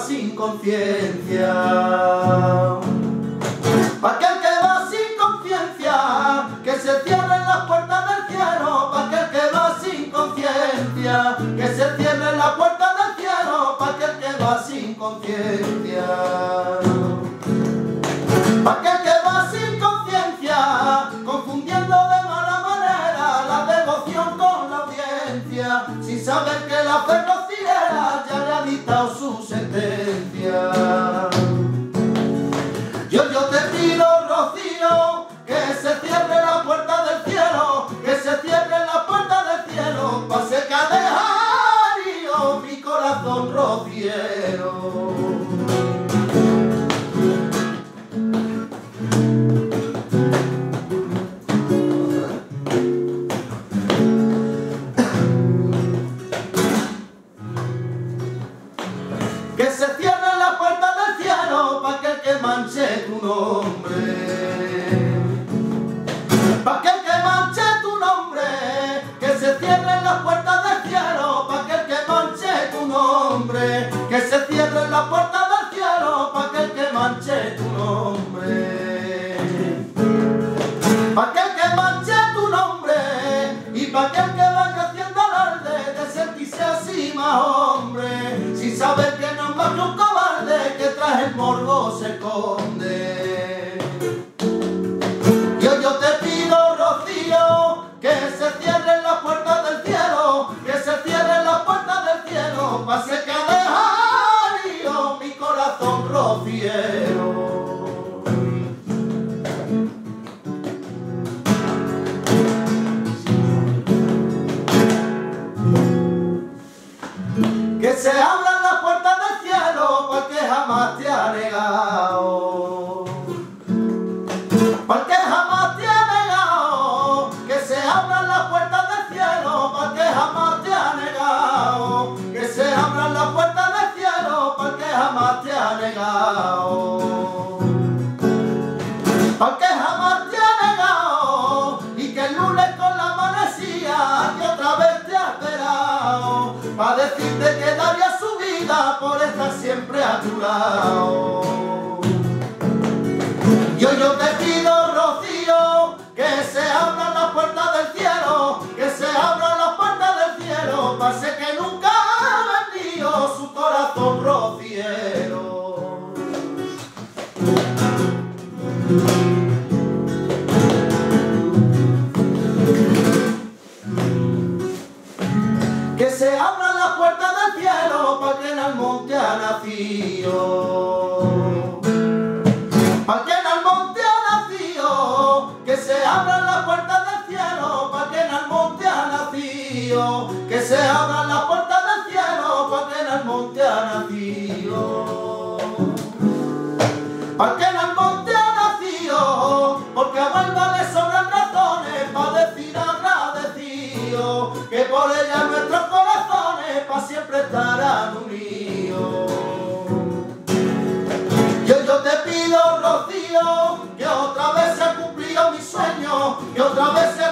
sin conciencia. Pa' aquel que va sin conciencia, que se cierren las puertas del cielo. Pa' aquel que va sin conciencia, que se cierren las puertas del cielo. Pa' aquel que va sin conciencia. Pa' aquel que va sin conciencia, confundiendo de mala manera la devoción con la audiencia, sin saber que la fe rociera ya le ha dictado su sentencia. Yo te pido, Rocío, que se cierre la puerta del cielo, que se cierre la puerta del cielo, pa' secar de jarío mi corazón rociero. Que se cierren las puertas del cielo pa' que manche tu nombre. Pa' que manche tu nombre. Que se cierren las puertas del cielo pa' que manche tu nombre. Que se cierren las puertas del cielo pa' que manche tu nombre. Pa' que manche tu nombre. Y pa' que vaya haciendo alarde de sentirse así más hombre, sin saber que no es más que un cobarde que tras el morbo se esconde. Yo te pido, Rocío, que se cierren las puertas del cielo, que se cierren las puertas del cielo, pa' secar de jarío mi corazón rociero. Que se abran las puertas del cielo porque jamás te ha negado. Porque jamás te ha negado. Que se abran las puertas del cielo porque jamás te ha negado. Que se abran las puertas del cielo porque jamás te ha negado. Porque jamás te ha negado. Y que el lunes con la amanecía que otra vez te ha esperado pa' decirte que daría su vida por estar siempre a tu lado. Yo te pido, Rocío, que se abran las puertas del cielo, que se abran las puertas del cielo, pa' ser que nunca ha vendido su corazón rociero. Que se abran las puertas del cielo pa' que en el monte ha nacido. Pa' que en el monte ha nacido. Que se abran las puertas del cielo pa' que en el monte ha nacido. Que se abran las puertas del cielo pa' que en el monte ha nacido. Pa' que en el monte ha nacido. Porque a Huelva le sobran razones pa' decir agradecido, que por ella nuestros corazones pa' siempre estarán unidos. Yo te pido, Rocío, que otra vez se ha cumplido mi sueño, que otra vez se